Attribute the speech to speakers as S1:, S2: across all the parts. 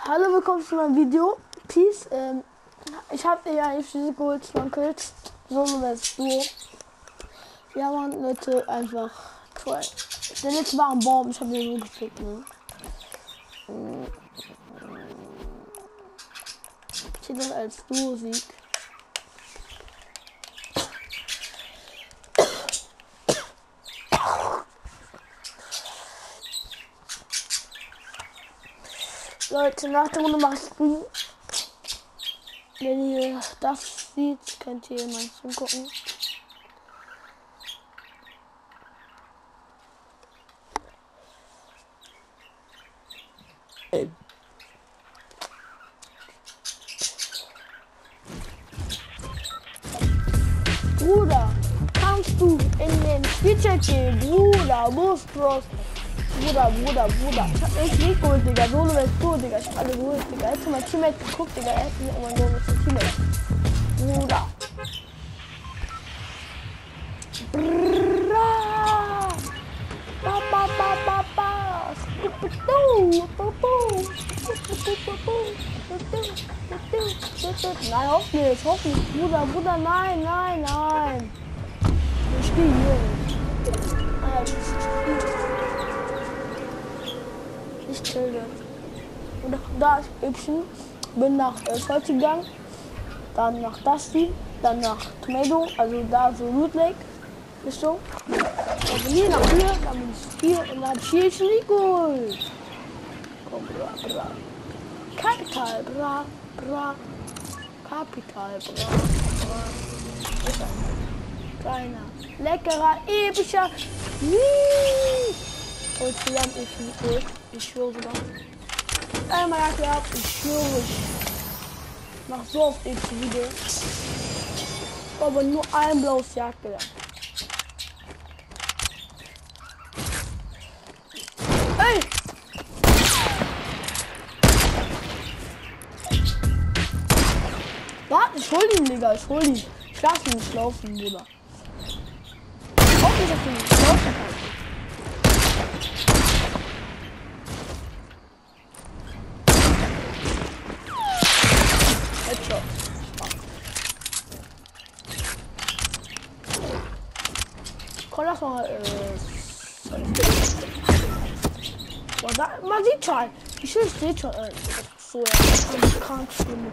S1: Hallo, willkommen zu meinem Video. Peace. Ich habe ja eigentlich diese geholt, Kills, Solo vs Duo. Ja, man, Leute, einfach cool. Der letzte war ein Baum, ich habe den so gekriegt, ne? Ich sehe das als Duo-Sieg. Leute, nach der Runde mache ich Screen. Wenn ihr das seht, könnt ihr mal zugucken. Bruder, kannst du in den Spielchat gehen? Bruder, musst du. Bruder. Ich hab echt nicht geholt, Digga. Solo vs Duo, Digga. Ich hab alle geholt, Digga. Hätte mein Teammate geguckt, Digga. Er hätte nicht immer Solo vs Teammate. Bruder. Nein, hoff nicht. Bruder, nein. Ich stehe hier. Ich tilde. Und da ist Übchen. Bin nach Volk gegangen. Dann nach Dusty. Dann nach Tomato. Also da so Root Lake. Richtung. Also hier nach hier. Dann bin ich hier. Und dann hier ist Nico. Komm, bra. Kapital, bra. Kapital, bra. Kleiner, leckerer, epischer. Und zusammen ich schwöre sogar. Einmal erklärt, ich schwöre. Ich mach so oft epische Videos. Aber nur ein blaues Jagd gelernt. Ey! Warte, ich hol ihn, Digga, Ich lass ihn nicht laufen, Bruder. Hoffentlich, dass du nicht laufen kannst. Headshot. Komm, lass mal, boah, da, man sieht schon. Ich sehe schon, so, ja, krank schlimm.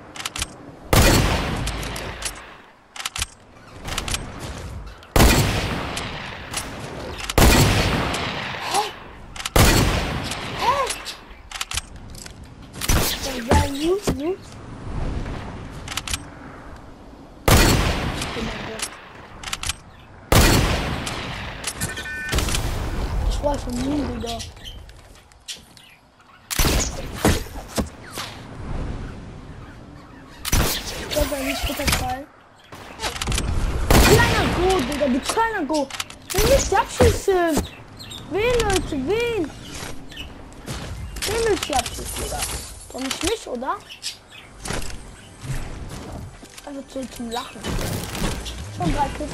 S1: Ich war schon nie, Digga. Das war nicht Futterfall. Kleiner Go, Digga, du kleiner Go. Wen willst du abschießen? Wen, Leute, wen? Wen willst du abschießen, Digga? Doch nicht mich, oder? Also zum Lachen. Schon 3 Kills.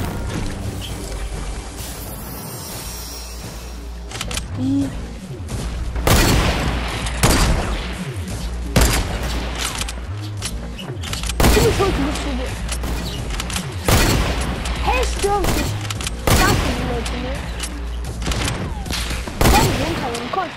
S1: Wie? Du bist heute nicht so gut. Hey, stürm dich. Danke, die Leute, ne? Komm runter, komm.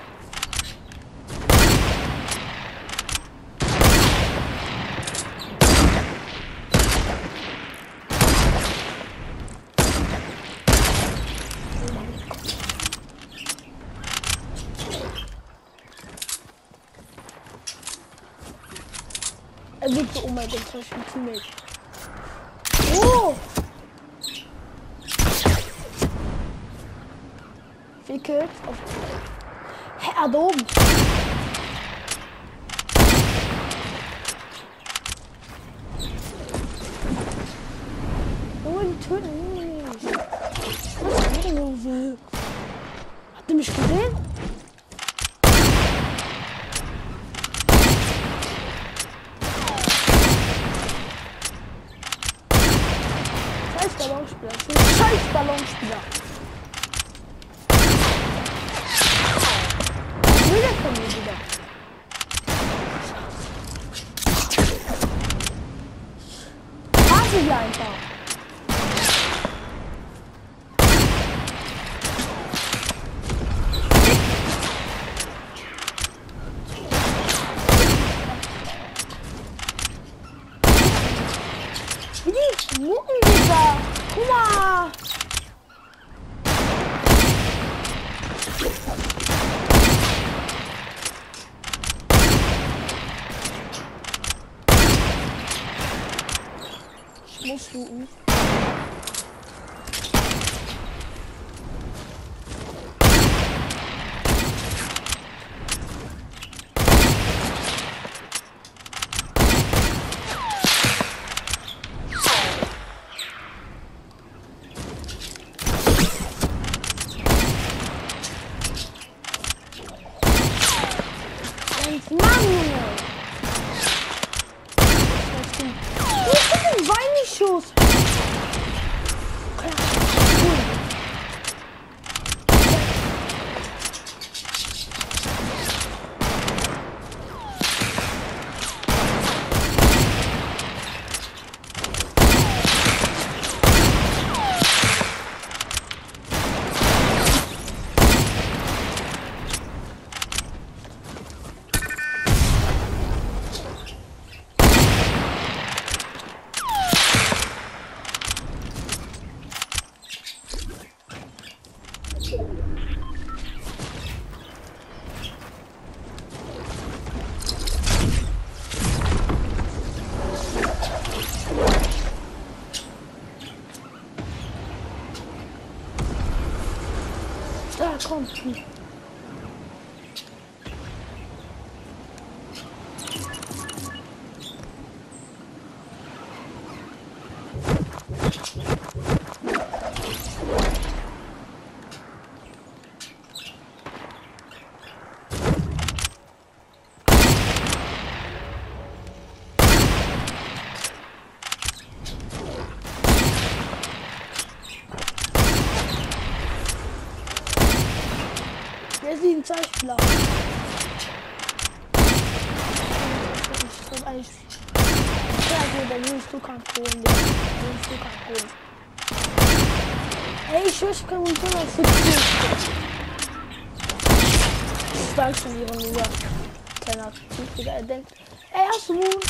S1: Er liegt so, oh mein Gott, das ist ein Teammate. Oh! Wie Kills? Hä, da oben! Oh, die töten mich! Was ist denn so? Habt ihr mich gesehen? Scheiß Ballonspieler. Was will der von mir wieder? Musst du. Mann, Junge! Wo ist denn ein Beinschuss? Da kommt sie. Der ist ein Zeitspieler. Das ist eigentlich. Ja, gut, dann nimmst du keinen Kohlen. Ey, ich schwöre, ich kann uns schon auf 70. Ich sag schon hier nur. Kleiner Typ, wieder er denkt. Ey, hast du Mut?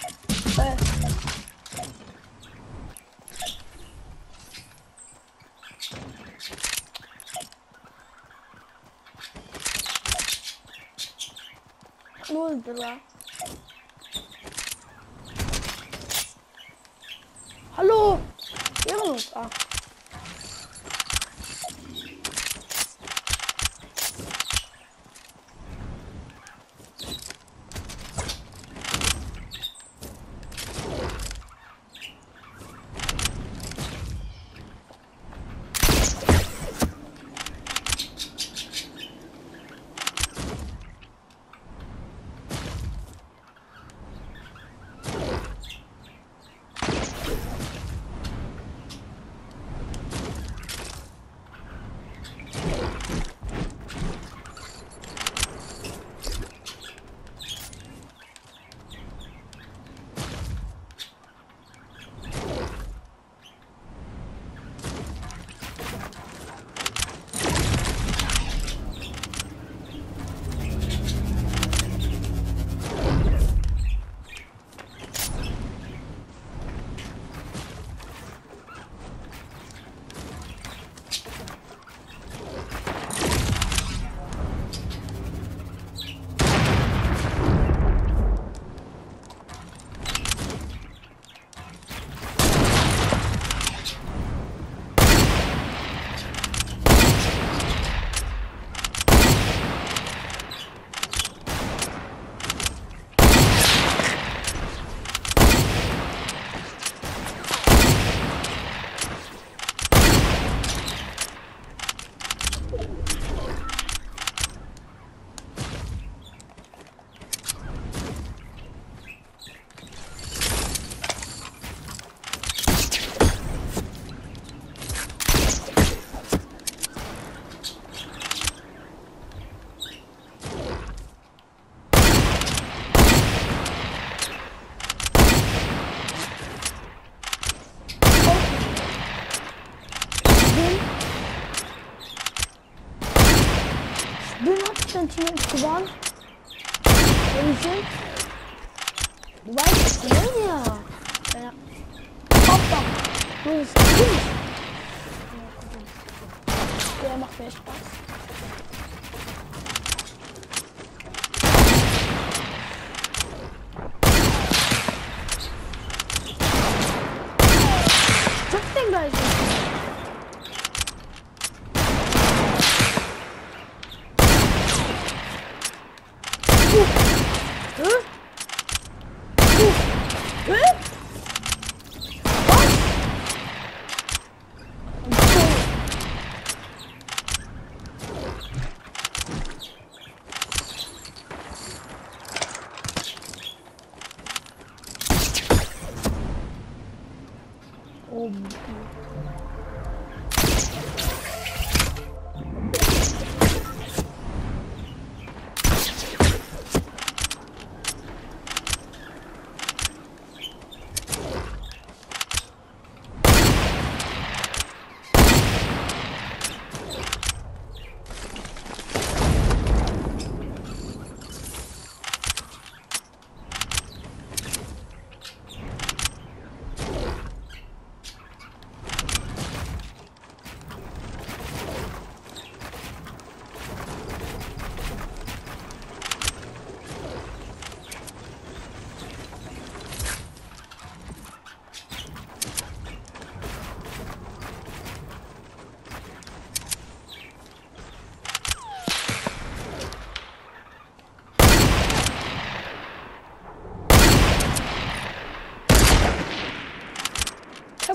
S1: Null, Digga. Hallo! Ehrenlos. Ah. Zentimeter gewonnen. Du weißt es, ja. Ja. Hoppa. Du bist gut. Der macht mir Spaß.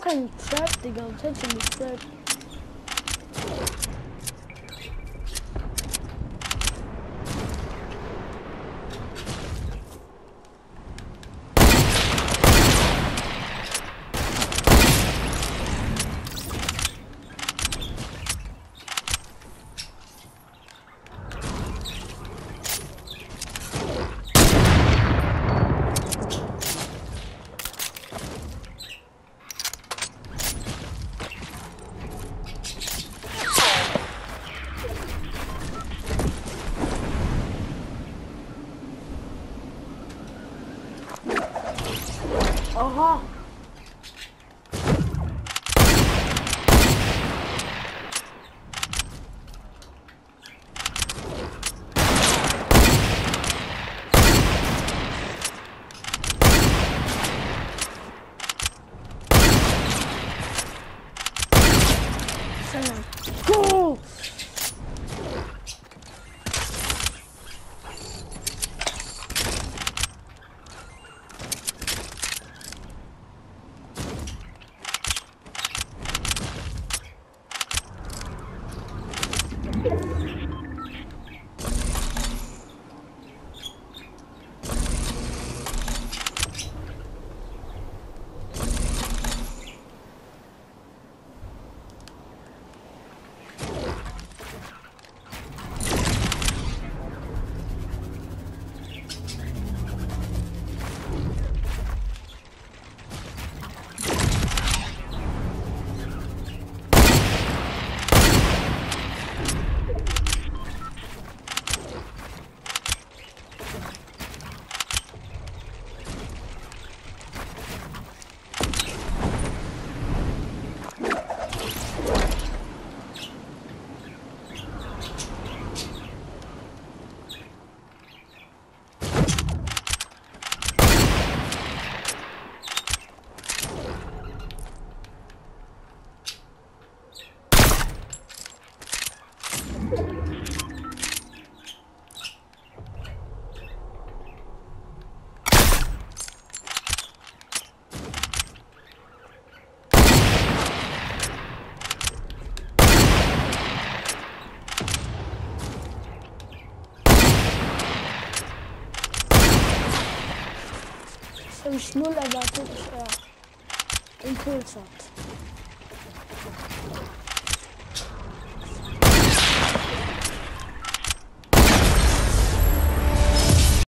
S1: keine Trap, Digga. Was hält ihr mit Trap? Aha. Go! Habe ich null erwartet, dass er Impuls hat.